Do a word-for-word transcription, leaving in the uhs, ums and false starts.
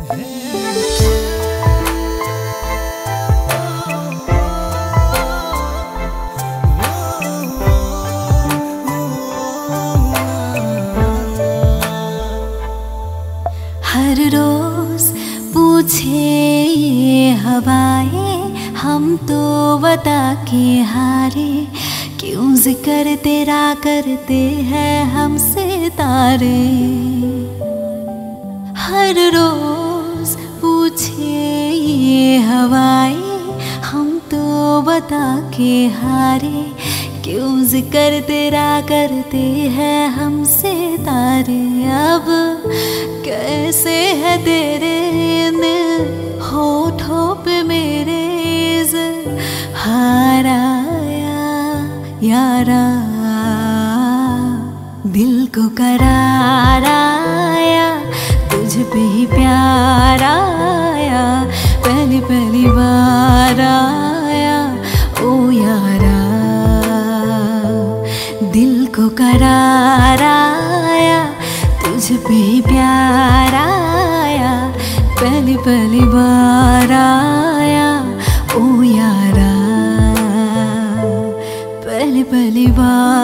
हर रोज पूछे ये हवाएं, हम तो बता के हारे, क्यों जिक्र तेरा करते हैं हमसे तारे। हर रोज पूछे ये हवाएं, हम तो बता के हारे, क्यों जिक्र तेरा करते हैं हमसे तारे। अब कैसे है तेरे होठों पे मेरे हाराया यारा, दिल को करार आया, तुझ पे ही प्यार आया, पहली पहली बार आया ओ यारा। दिल को करार आया, तुझ पे ही प्यार आया, पहली पहली बार आया ओ यारा, पहली पहली बार।